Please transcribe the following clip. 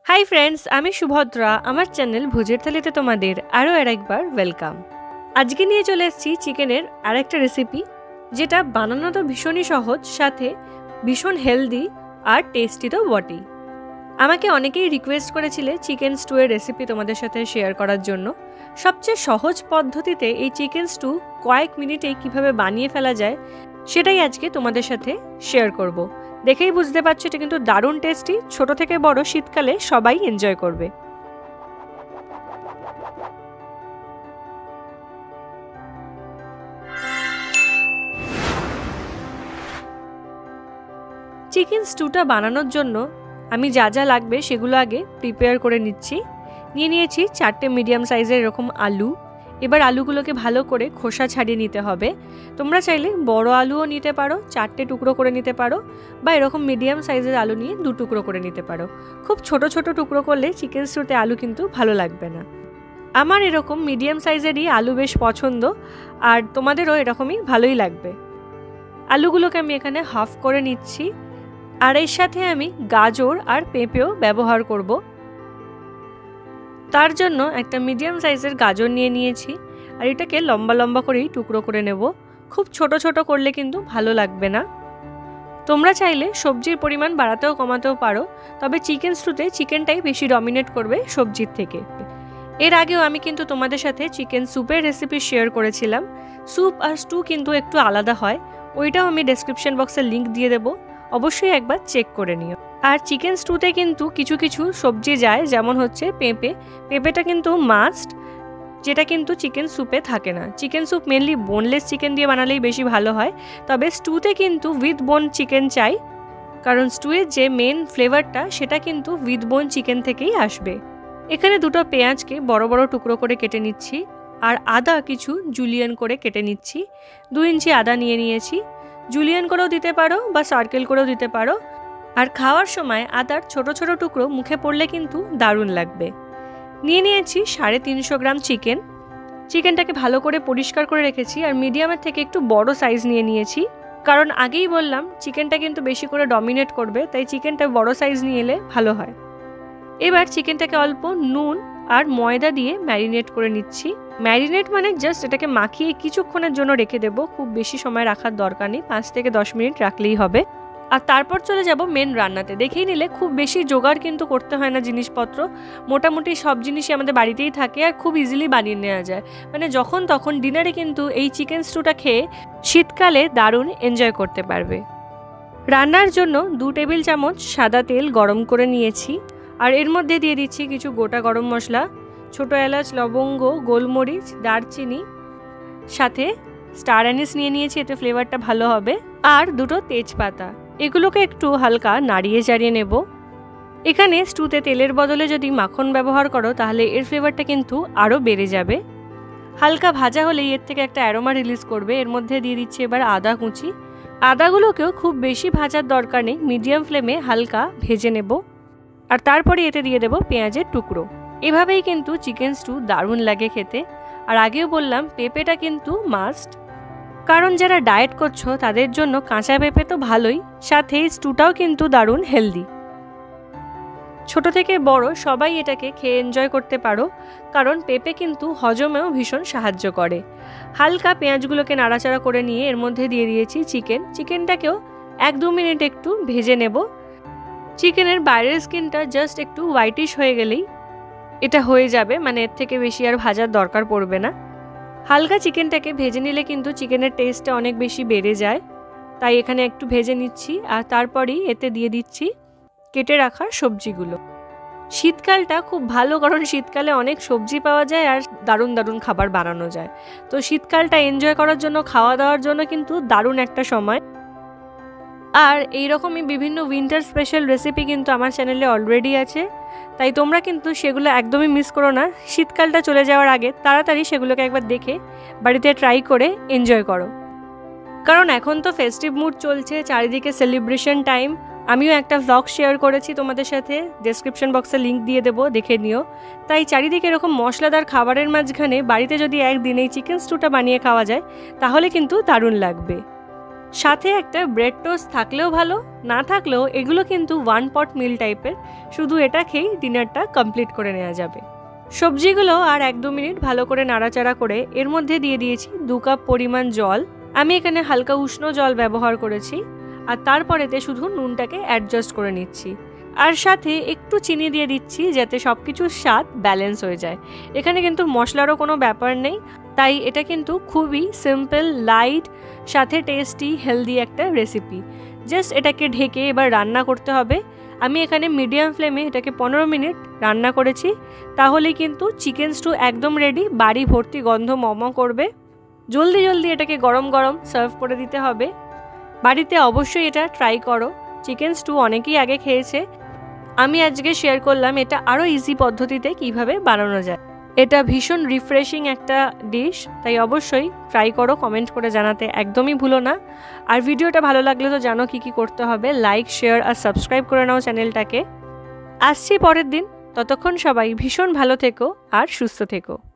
Hi friends, আমি সুভদ্রা। আমার channel ভুজের থালিতে তোমাদের আরও একবার ওয়েলকাম। আজকে নিয়ে চলে এসেছি চিকেনের আরেকটা রেসিপি, যেটা বানানো তো ভীষণই সহজ, সাথে ভীষণ হেলদি আর টেস্টি তো বটেই। আমাকে অনেকেই রিকোয়েস্ট করেছিলে চিকেন স্টুয়ের রেসিপি তোমাদের সাথে শেয়ার করার জন্য। সবচেয়ে সহজ পদ্ধতিতে এই চিকেন স্টু কয়েক মিনিটেই কিভাবে বানিয়ে ফেলা যায় সেটাই আজকে তোমাদের সাথে শেয়ার করব। দেখেই বুঝতে পারছো এটা কিন্তু দারুণ টেস্টি, ছোট থেকে বড় শীতকালে সবাই এনজয় করবে। চিকেন স্টুটা বানানোর জন্য আমি যা যা লাগবে সেগুলো আগে প্রিপেয়ার করে নিচ্ছি। নিয়েছি 4টে মিডিয়াম সাইজের এরকম আলু। এবার আলুগুলোকে ভালো করে খোসা ছাড়িয়ে নিতে হবে। তোমরা চাইলে বড় আলুও নিতে পারো, 4টে টুকরো করে নিতে পারো, বা এরকম মিডিয়াম সাইজের আলু নিয়ে 2 টুকরো করে নিতে পারো। খুব ছোট ছোট টুকরো করলে চিকেন স্টুতে আলু কিন্তু ভালো লাগবে না। আমার এরকম মিডিয়াম সাইজেরই আলু বেশ পছন্দ, আর তোমাদেরও এরকমই ভালোই লাগবে। আলুগুলোকে আমি এখানে হাফ করে নিচ্ছি, আর এর সাথে আমি গাজর আর পেঁপেও ব্যবহার করব। তার জন্য একটা মিডিয়াম সাইজের গাজর নিয়েছি, আর এটাকে লম্বা লম্বা করেই টুকরো করে নেব। খুব ছোট ছোট করলে কিন্তু ভালো লাগবে না। তোমরা চাইলে সবজির পরিমাণ বাড়াতেও কমাতেও পারো, তবে চিকেন স্টুতে চিকেনটাই বেশি ডমিনেট করবে সবজির থেকে। এর আগেও আমি কিন্তু তোমাদের সাথে চিকেন স্যুপের রেসিপি শেয়ার করেছিলাম। স্যুপ আর স্টু কিন্তু একটু আলাদা হয়, ওইটাও আমি ডেসক্রিপশন বক্সে লিঙ্ক দিয়ে দেবো, অবশ্যই একবার চেক করে নিও। আর চিকেন স্টুতে কিন্তু কিছু কিছু সবজি যায়, যেমন হচ্ছে পেঁপেটা কিন্তু মাস্ট, যেটা কিন্তু চিকেন স্যুপে থাকে না। Chicken soup mainly boneless chicken দিয়ে বানালেই বেশি ভালো হয়, তবে স্টুতে কিন্তু উইথ বোন চিকেন চাই, কারণ স্টুয়ের যে মেন ফ্লেভারটা সেটা কিন্তু উইথ বোন চিকেন থেকেই আসবে। এখানে 2টো পেঁয়াজকে বড় বড় টুকরো করে কেটে নিচ্ছি, আর আদা কিছু জুলিয়ান করে কেটে নিচ্ছি। 2 ইঞ্চি আদা নিয়েছি, জুলিয়ান করেও দিতে পারো বা সার্কেল করেও দিতে পারো। আর খাওয়ার সময় আদার ছোট ছোট টুকরো মুখে পড়লে কিন্তু দারুণ লাগবে। নিয়েছি 350 গ্রাম চিকেনটাকে ভালো করে পরিষ্কার করে রেখেছি, আর মিডিয়ামের থেকে একটু বড় সাইজ নিয়েছি, কারণ আগেই বললাম চিকেনটা কিন্তু বেশি করে ডমিনেট করবে, তাই চিকেনটা বড় সাইজ নিয়ে এলে ভালো হয়। এবার চিকেনটাকে অল্প নুন আর ময়দা দিয়ে ম্যারিনেট করে নিচ্ছি। ম্যারিনেট মানে জাস্ট এটাকে মাখিয়ে কিছুক্ষণের জন্য রেখে দেবো, খুব বেশি সময় রাখার দরকার নেই, 5 থেকে 10 মিনিট রাখলেই হবে। আর তারপর চলে যাব মেন রান্নাতে। দেখেই নিলে খুব বেশি জোগাড় কিন্তু করতে হয় না জিনিসপত্র, মোটামুটি সব জিনিসই আমাদের বাড়িতেই থাকে আর খুব ইজিলি বানিয়ে নেওয়া যায়। মানে যখন তখন ডিনারে কিন্তু এই চিকেন স্টুটা খেয়ে শীতকালে দারুণ এনজয় করতে পারবে। রান্নার জন্য 2 টেবিল চামচ সাদা তেল গরম করে নিয়েছি, আর এর মধ্যে দিয়ে দিচ্ছি কিছু গোটা গরম মশলা, ছোটো এলাচ, লবঙ্গ, গোলমরিচ, দারচিনি, সাথে স্টার অ্যানিস নিয়েছি, এতে ফ্লেভারটা ভালো হবে, আর 2টো তেজপাতা। এগুলোকে একটু হালকা নাড়িয়ে চাড়িয়ে নেব। এখানে স্টুতে তেলের বদলে যদি মাখন ব্যবহার করো তাহলে এর ফ্লেভারটা কিন্তু আরও বেড়ে যাবে। হালকা ভাজা হলেই এর থেকে একটা অ্যারোমা রিলিজ করবে। এর মধ্যে দিয়ে দিচ্ছি এবার আদা কুচি। আদাগুলোকেও খুব বেশি ভাজার দরকার নেই, মিডিয়াম ফ্লেমে হালকা ভেজে নেব, আর তারপরে এতে দিয়ে দেবো পেঁয়াজের টুকরো। এভাবেই কিন্তু চিকেন স্টু দারুণ লাগে খেতে। আর আগেও বললাম পেঁপেটা কিন্তু মাস্ট, কারণ যারা ডায়েট করছো তাদের জন্য কাঁচা পেঁপে তো ভালোই, সাথে স্টুটাও কিন্তু দারুণ হেলদি। ছোট থেকে বড় সবাই এটাকে খেয়ে এনজয় করতে পারো, কারণ পেঁপে কিন্তু হজমেও ভীষণ সাহায্য করে। হালকা পেঁয়াজগুলোকে নাড়াচাড়া করে নিয়ে এর মধ্যে দিয়ে দিয়েছি চিকেনটাকেও 1-2 মিনিট একটু ভেজে নেব। চিকেনের বাইরের স্কিনটা জাস্ট একটু হোয়াইটিশ হয়ে গেলেই এটা হয়ে যাবে, মানে এর থেকে বেশি আর ভাজার দরকার পড়বে না। হালকা চিকেনটাকে ভেজে নিলে কিন্তু চিকেনের টেস্টটা অনেক বেশি বেড়ে যায়, তাই এখানে একটু ভেজে নিচ্ছি, আর তারপরেই এতে দিয়ে দিচ্ছি কেটে রাখা সবজিগুলো। শীতকালটা খুব ভালো, কারণ শীতকালে অনেক সবজি পাওয়া যায় আর দারুণ দারুণ খাবার বানানো যায়। তো শীতকালটা এনজয় করার জন্য, খাওয়া দাওয়ার জন্য কিন্তু দারুণ একটা সময়। আর এইরকমই বিভিন্ন উইন্টার স্পেশাল রেসিপি কিন্তু আমার চ্যানেলে অলরেডি আছে, তাই তোমরা কিন্তু সেগুলো একদমই মিস করো না। শীতকালটা চলে যাওয়ার আগে তাড়াতাড়ি সেগুলোকে একবার দেখে বাড়িতে ট্রাই করে এনজয় করো, কারণ এখন তো ফেস্টিভ মুড চলছে, চারিদিকে সেলিব্রেশন টাইম। আমিও একটা ভ্লগ শেয়ার করেছি তোমাদের সাথে, ডেসক্রিপশন বক্সে লিঙ্ক দিয়ে দেবো, দেখে নিও। তাই চারিদিকে এরকম মশলাদার খাবারের মাঝখানে বাড়িতে যদি একদিন এই চিকেন স্টুটা বানিয়ে খাওয়া যায় তাহলে কিন্তু দারুণ লাগবে। সাথে একটা ব্রেড টোস্ট থাকলেও ভালো, না থাকলেও এগুলো কিন্তু 1 পট মিল টাইপের, শুধু এটা খেয়েই ডিনারটা কমপ্লিট করে নেওয়া যাবে। সবজিগুলো আর 1-2 মিনিট ভালো করে নাড়াচাড়া করে এর মধ্যে দিয়ে দিয়েছি 2 কাপ পরিমাণ জল। আমি এখানে হালকা উষ্ণ জল ব্যবহার করেছি, আর তারপরেতে শুধু নুনটাকে অ্যাডজাস্ট করে নিচ্ছি, আর সাথে একটু চিনি দিয়ে দিচ্ছি যাতে সব কিছুর স্বাদ ব্যালেন্স হয়ে যায়। এখানে কিন্তু মশলারও কোনো ব্যাপার নেই, তাই এটা কিন্তু খুবই সিম্পল, লাইট, সাথে টেস্টি, হেলদি একটা রেসিপি। জাস্ট এটাকে ঢেকে এবার রান্না করতে হবে। আমি এখানে মিডিয়াম ফ্লেমে এটাকে 15 মিনিট রান্না করেছি, তাহলেই কিন্তু চিকেন স্টু একদম রেডি। বাড়ি ভর্তি গন্ধ মম করবে। জলদি জলদি এটাকে গরম গরম সার্ভ করে দিতে হবে। বাড়িতে অবশ্যই এটা ট্রাই করো। চিকেন স্টু অনেকেই আগে খেয়েছে, আমি আজকে শেয়ার করলাম এটা আরও ইজি পদ্ধতিতে কিভাবে বানানো যায়। এটা ভীষণ রিফ্রেশিং একটা ডিশ, তাই অবশ্যই ট্রাই করো। কমেন্ট করে জানাতে একদমই ভুলো না। আর ভিডিওটা ভালো লাগলে তো জানো কি কি করতে হবে, লাইক, শেয়ার আর সাবস্ক্রাইব করে নাও চ্যানেলটাকে। আসছি পরের দিন, ততক্ষণ সবাই ভীষণ ভালো থেকো আর সুস্থ থেকো।